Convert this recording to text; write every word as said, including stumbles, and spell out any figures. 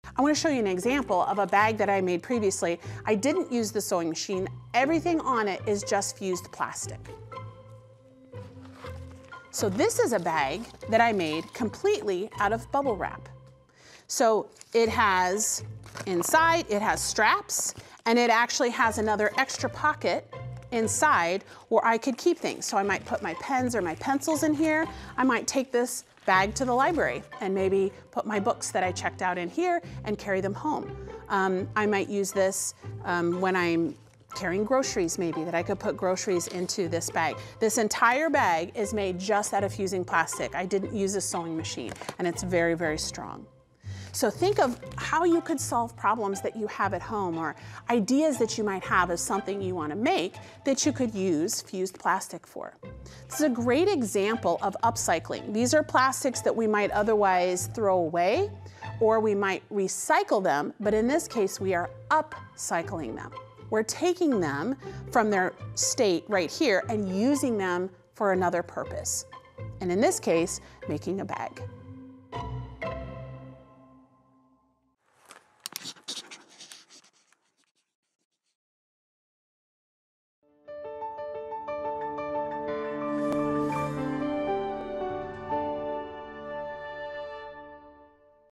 I want to show you an example of a bag that I made previously. I didn't use the sewing machine. Everything on it is just fused plastic. So this is a bag that I made completely out of bubble wrap. So it has inside, it has straps, and it actually has another extra pocket inside where I could keep things. So I might put my pens or my pencils in here. I might take this bag to the library and maybe put my books that I checked out in here and carry them home. Um, I might use this um, when I'm carrying groceries maybe, that I could put groceries into this bag. This entire bag is made just out of fusing plastic. I didn't use a sewing machine, and it's very, very strong. So think of how you could solve problems that you have at home, or ideas that you might have of something you want to make that you could use fused plastic for. This is a great example of upcycling. These are plastics that we might otherwise throw away, or we might recycle them, but in this case we are upcycling them. We're taking them from their state right here and using them for another purpose. And in this case, making a bag.